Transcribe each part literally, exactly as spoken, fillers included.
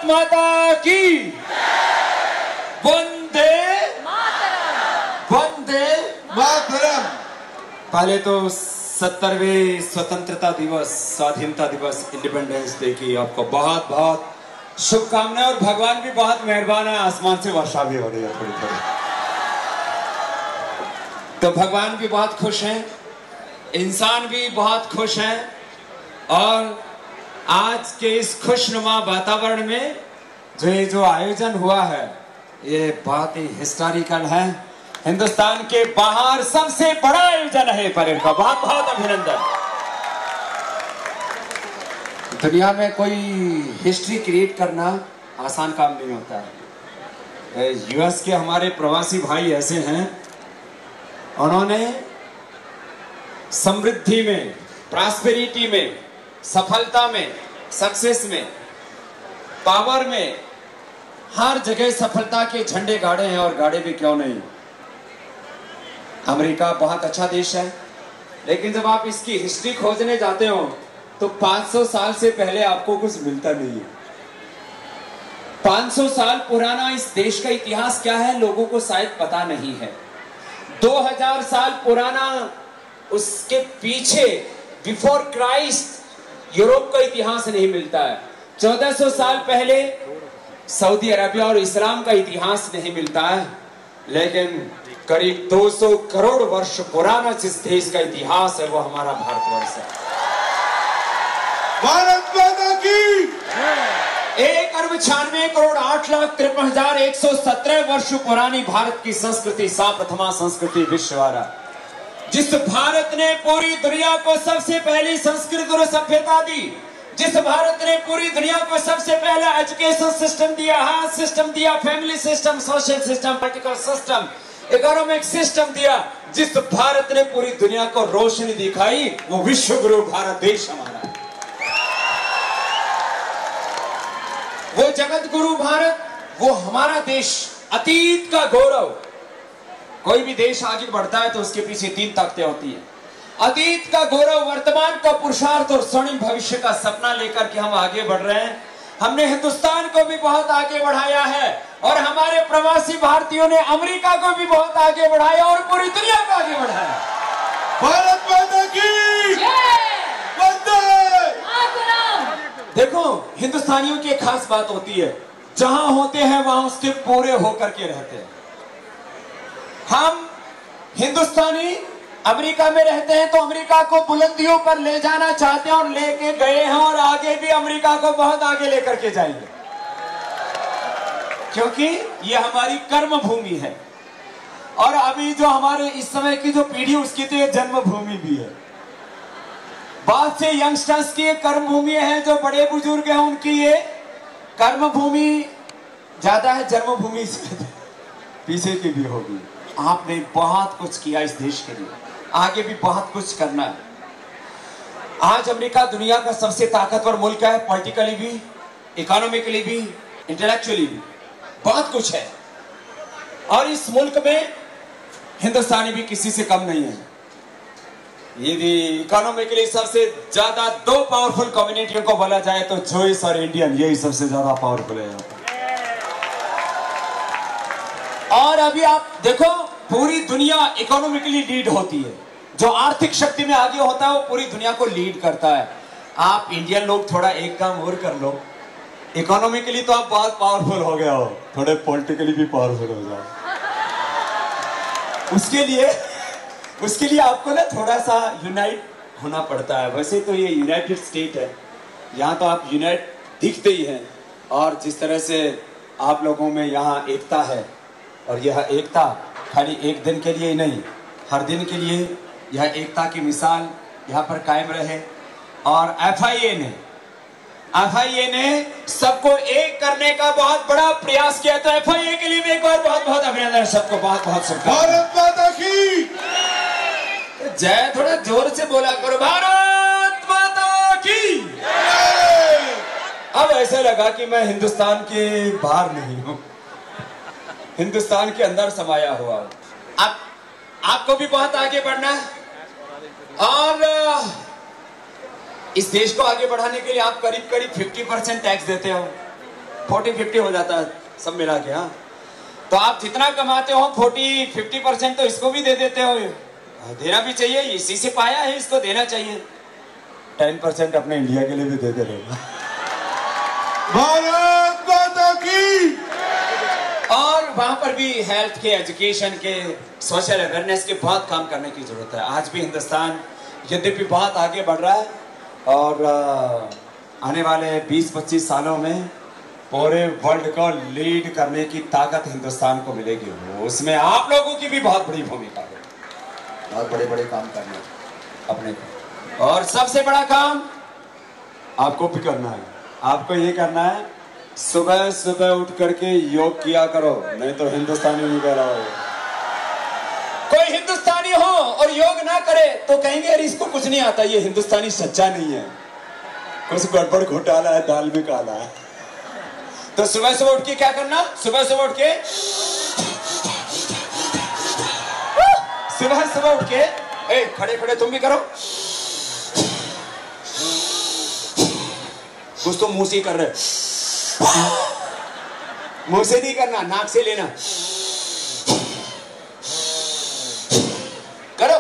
भारत माता की वंदे वंदे मातरम। पहले तो सत्तरवें स्वतंत्रता दिवस, स्वाधीनता दिवस, इंडिपेंडेंस डे की आपको बहुत बहुत शुभकामनाएं। और भगवान भी बहुत मेहरबान है, आसमान से वर्षा भी हो रही है थोड़ी थोड़ी, तो भगवान भी बहुत खुश हैं, इंसान भी बहुत खुश हैं। और आज के इस खुशनुमा वातावरण में जो ये जो आयोजन हुआ है, ये बहुत ही हिस्टोरिकल है। हिंदुस्तान के बाहर सबसे बड़ा आयोजन है परेड का, बहुत बहुत अभिनंदन। दुनिया में कोई हिस्ट्री क्रिएट करना आसान काम नहीं होता है। यूएस के हमारे प्रवासी भाई ऐसे हैं, उन्होंने समृद्धि में, प्रॉस्पेरिटी में, सफलता में, सक्सेस में, पावर में, हर जगह सफलता के झंडे गाड़े हैं। और गाड़े भी क्यों नहीं। अमेरिका बहुत अच्छा देश है, लेकिन जब आप इसकी हिस्ट्री खोजने जाते हो तो पाँच सौ साल से पहले आपको कुछ मिलता नहीं है। पाँच सौ साल पुराना इस देश का इतिहास क्या है लोगों को शायद पता नहीं है। दो हज़ार साल पुराना उसके पीछे बिफोर क्राइस्ट यूरोप का इतिहास नहीं मिलता है। चौदह सौ साल पहले सऊदी अरबिया और इस्लाम का इतिहास नहीं मिलता है, लेकिन करीब दो सौ करोड़ वर्ष पुराना जिस देश का इतिहास है वो हमारा भारतवर्ष है। भारत माता की एक अरब छियानवे करोड़ आठ लाख तिरपन हजार एक सौ सत्रह वर्ष पुरानी भारत की संस्कृति, सा प्रथमा संस्कृति विश्ववारा, जिस भारत ने पूरी दुनिया को सबसे पहली संस्कृति और सभ्यता दी, जिस भारत ने पूरी दुनिया को सबसे पहले एजुकेशन सिस्टम दिया, हेल्थ सिस्टम दिया, family system, social system, political system, economic system दिया, जिस भारत ने पूरी दुनिया को रोशनी दिखाई, वो विश्व गुरु भारत देश हमारा है। वो जगत गुरु भारत, वो हमारा देश, अतीत का गौरव। कोई भी देश आगे बढ़ता है तो उसके पीछे तीन ताकतें होती हैं। अतीत का गौरव, वर्तमान का पुरुषार्थ और स्वर्णिम भविष्य का सपना लेकर के हम आगे बढ़ रहे हैं। हमने हिंदुस्तान को भी बहुत आगे बढ़ाया है और हमारे प्रवासी भारतीयों ने अमेरिका को भी बहुत आगे बढ़ाया और पूरी दुनिया को आगे बढ़ाया। भारत माता की वंदे मातरम। देखो, हिंदुस्तानियों की एक खास बात होती है, जहां होते हैं वहां उसके पूरे होकर के रहते हैं। हम हिंदुस्तानी अमेरिका में रहते हैं तो अमेरिका को बुलंदियों पर ले जाना चाहते हैं और लेके गए हैं और आगे भी अमेरिका को बहुत आगे लेकर के जाएंगे, क्योंकि ये हमारी कर्म भूमि है। और अभी जो हमारे इस समय की जो पीढ़ी उसकी तो ये जन्म भूमि भी है। बहुत से यंगस्टर्स की ये कर्म भूमि है, जो बड़े बुजुर्ग हैं उनकी ये कर्म भूमि ज्यादा है, जन्मभूमि से पीछे की भी होगी। आपने बहुत कुछ किया इस देश के लिए, आगे भी बहुत कुछ करना है। आज अमेरिका दुनिया का सबसे ताकतवर मुल्क है, पॉलिटिकली भी, इकोनॉमिकली भी, इंटेलेक्चुअली भी, बहुत कुछ है। और इस मुल्क में हिंदुस्तानी भी किसी से कम नहीं है। ये भी इकोनॉमिकली सबसे ज्यादा दो पावरफुल कम्युनिटियों को बोला जाए तो जॉइस और इंडियन, यही सबसे ज्यादा पावरफुल है यहाँ पर। और अभी आप देखो, पूरी दुनिया इकोनॉमिकली लीड होती है। जो आर्थिक शक्ति में आगे होता है वो पूरी दुनिया को लीड करता है। आप इंडियन लोग थोड़ा एक काम और कर लो, इकोनॉमिकली तो आप बहुत पावरफुल हो गए हो, थोड़े पॉलिटिकली भी पावरफुल हो जाओ। उसके लिए उसके लिए आपको ना थोड़ा सा यूनाइट होना पड़ता है। वैसे तो ये यूनाइटेड स्टेट है, यहाँ तो आप यूनाइट दिखते ही हैं। और जिस तरह से आप लोगों में यहाँ एकता है, और यह एकता खाली एक दिन के लिए ही नहीं, हर दिन के लिए यह एकता की मिसाल यहाँ पर कायम रहे। और एफ आई ए ने एफ आई ए ने सबको एक करने का बहुत बड़ा प्रयास किया, तो एफ आई ए के लिए भी एक बार बहुत बहुत अभिनंदन, सबको बहुत बहुत शुभकामनाएं। भारत माता की जय, थोड़ा जोर से बोला करो, भारत माता की। अब ऐसे लगा कि मैं हिंदुस्तान के बाहर नहीं हूं, हिंदुस्तान के अंदर समाया हुआ। आप आपको भी बहुत आगे बढ़ना है और इस देश को आगे बढ़ाने के लिए आप करीब करीब पचास परसेंट टैक्स देते हो। फोर्टी फिफ्टी हो जाता है सब मिला के। हाँ, तो आप जितना कमाते हो फोर्टी फिफ्टी परसेंट तो इसको भी दे देते हो, देना भी चाहिए, इसी से पाया है, इसको देना चाहिए। टेन परसेंट अपने इंडिया के लिए भी देते रहो। भारत माता की। और वहां पर भी हेल्थ के, एजुकेशन के, सोशल अवेयरनेस के बहुत काम करने की जरूरत है। आज भी हिंदुस्तान यद्यपि बहुत आगे बढ़ रहा है और आने वाले बीस पच्चीस सालों में पूरे वर्ल्ड को लीड करने की ताकत हिंदुस्तान को मिलेगी। उसमें आप लोगों की भी बहुत बड़ी भूमिका है, बहुत बड़े बड़े काम करने अपने को। और सबसे बड़ा काम आपको भी करना है। आपको ये करना है, सुबह सुबह उठ करके योग किया करो, नहीं तो हिंदुस्तानी नहीं कह रहा हो। कोई हिंदुस्तानी हो और योग ना करे तो कहेंगे यार इसको कुछ नहीं आता, ये हिंदुस्तानी सच्चा नहीं है, कुछ गड़बड़ घोटाला है, दाल में काला है। तो सुबह सुबह उठ के क्या करना, सुबह सुबह उठ के सुबह सुबह उठ के ए, खड़े खड़े तुम भी करो, कुछ तो मुंह से कर रहे, मुंह से नहीं करना, नाक से लेना, करो।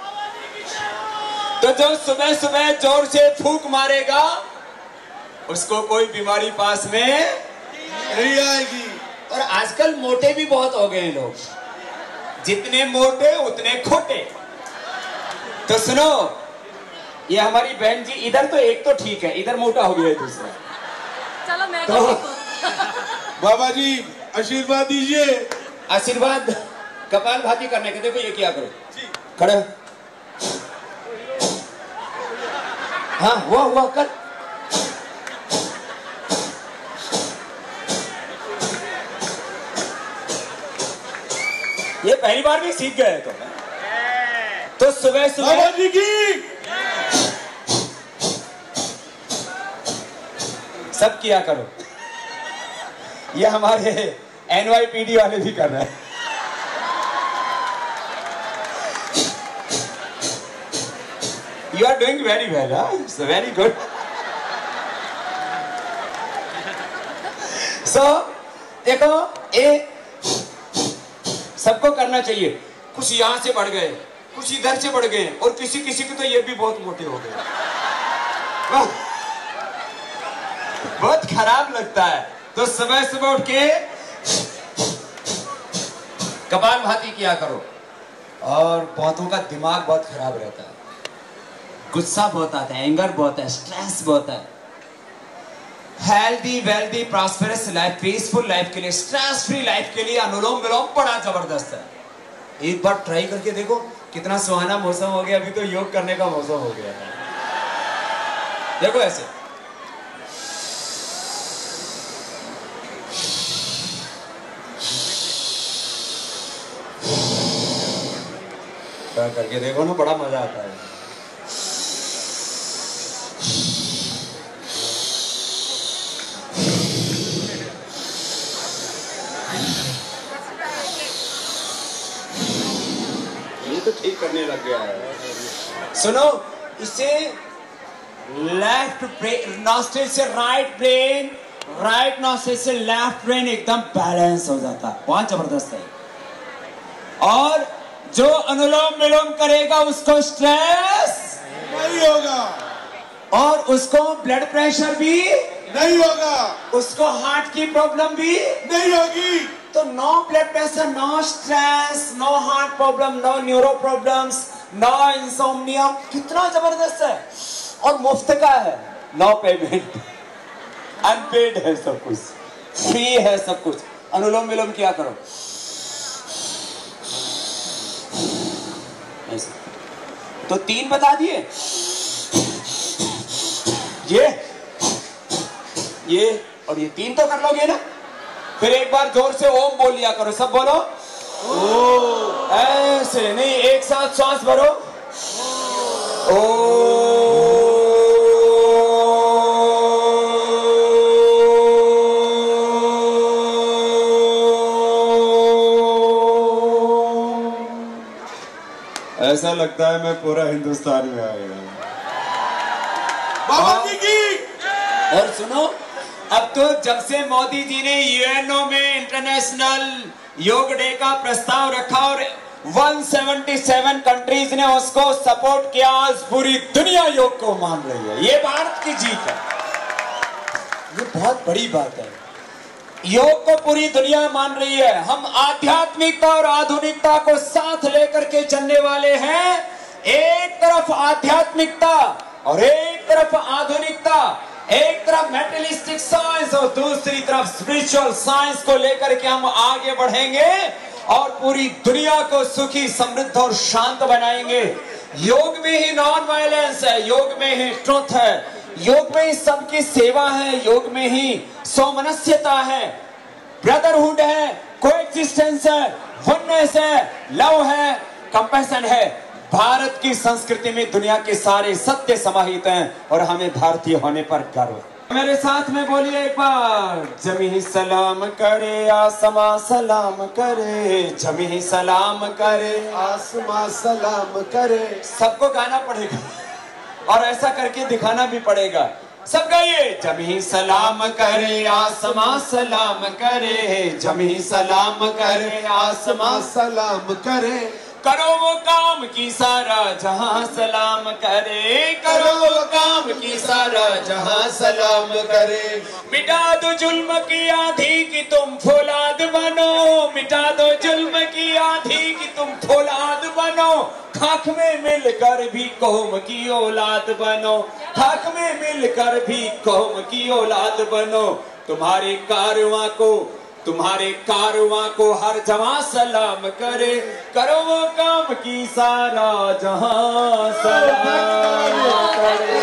तो जो सुबह सुबह जोर से फूंक मारेगा उसको कोई बीमारी पास में नहीं आएगी। और आजकल मोटे भी बहुत हो गए हैं लोग, जितने मोटे उतने खोटे। तो सुनो, ये हमारी बहन जी, इधर तो एक तो ठीक है, इधर मोटा हो गया है दूसरा। चलो मैं तो बाबा जी आशीर्वाद दीजिए। आशीर्वाद कपाल भाती करने के, देखो ये क्या करो, खड़े, हाँ हुआ हुआ कर, ये पहली बार भी सीख गए तो तो सुबह सुबह बाबा जी की सब किया करो। ये हमारे एनवाईपीडी वाले भी कर रहे हैं। You are doing very well, it's very good. So देखो, ये सबको करना चाहिए। कुछ यहां से बढ़ गए, कुछ इधर से बढ़ गए, और किसी किसी के तो ये भी बहुत मोटे हो गए। बहुत खराब लगता है। तो सुबह सुबह उठ के कपाल भाती किया करो। और बहुतों का दिमाग बहुत खराब रहता है, गुस्सा बहुत आता है, एंगर बहुत है, स्ट्रेस बहुत है। Healthy wealthy prosperous life, peaceful life के लिए, स्ट्रेस फ्री लाइफ के लिए अनुलोम विलोम बड़ा जबरदस्त है। एक बार ट्राई करके देखो, कितना सुहाना मौसम हो गया, अभी तो योग करने का मौसम हो गया है। देखो ऐसे करके देखो ना, बड़ा मजा आता है। ये तो ठीक करने लग गया है। सुनो, इसे लेफ्ट नॉस्ट्रिल से राइट ब्रेन, राइट नॉस्ट्रिल से लेफ्ट ब्रेन एकदम बैलेंस हो जाता है, बहुत जबरदस्त है। और जो अनुलोम विलोम करेगा उसको स्ट्रेस नहीं होगा, और उसको ब्लड प्रेशर भी नहीं होगा, उसको हार्ट की प्रॉब्लम भी नहीं होगी। तो no blood pressure, no stress, no heart problem, no neuro problems, no insomnia. कितना जबरदस्त है, और मुफ्त का है, नो पेमेंट, अनपेड है, सब कुछ फ्री है, सब कुछ। अनुलोम विलोम किया करो ऐसे। तो तीन बता दिए, ये ये और ये तीन तो कर लोगे ना। फिर एक बार जोर से ओम बोल लिया करो, सब बोलो ओ, ऐसे नहीं, एक साथ सांस भरो ओ। ऐसा लगता है मैं पूरा हिंदुस्तान में आ गया। बाबा जी की। और सुनो, अब तो जब से मोदी जी ने यूएनओ में इंटरनेशनल योग डे का प्रस्ताव रखा और एक सौ सतहत्तर कंट्रीज ने उसको सपोर्ट किया, आज पूरी दुनिया योग को मान रही है। ये भारत की जीत है, ये बहुत बड़ी बात है। योग को पूरी दुनिया मान रही है। हम आध्यात्मिकता और आधुनिकता को साथ लेकर के चलने वाले हैं। एक तरफ आध्यात्मिकता और एक तरफ आधुनिकता, एक तरफ मेटेरियलिस्टिक साइंस और दूसरी तरफ स्पिरिचुअल साइंस को लेकर के हम आगे बढ़ेंगे और पूरी दुनिया को सुखी, समृद्ध और शांत बनाएंगे। योग में ही नॉन वायलेंस है, योग में ही ट्रुथ है, योग में ही सबकी सेवा है, योग में ही सौमनस्यता है, ब्रदरहुड है, कोएक्सिस्टेंस है, वननेस है, लव है, कंपैशन है। भारत की संस्कृति में दुनिया के सारे सत्य समाहित हैं और हमें भारतीय होने पर गर्व है। मेरे साथ में बोलिए एक बार, जमी सलाम करे आसमां सलाम करे, जमी सलाम करे आसमां सलाम करे। सबको गाना पड़ेगा और ऐसा करके दिखाना भी पड़ेगा। सब गाइए, जमी सलाम करे आसमां सलाम करे, जमी सलाम करे आसमां सलाम करे। करो वो काम की सारा जहां सलाम करे, करो वो काम की सारा जहां सलाम करे। मिटा दो जुल्म की आंधी की तुम फौलाद बनो, मिटा दो जुल्म की आंधी की तुम फौलाद बनो। खाक में मिलकर भी कौम की औलाद बनो, खाक में मिलकर भी कौम की औलाद बनो। तुम्हारे कारवां को तुम्हारे कारवां को हर जवां सलाम करे, करो वो काम की सारा जहां सलाम करे।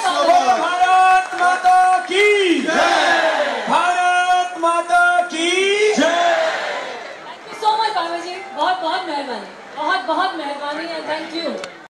भारत माता की जय, भारत माता की जय। Thank you so much Baba ji, बहुत बहुत मेहरबानी, बहुत बहुत मेहरबानी एंड थैंक यू।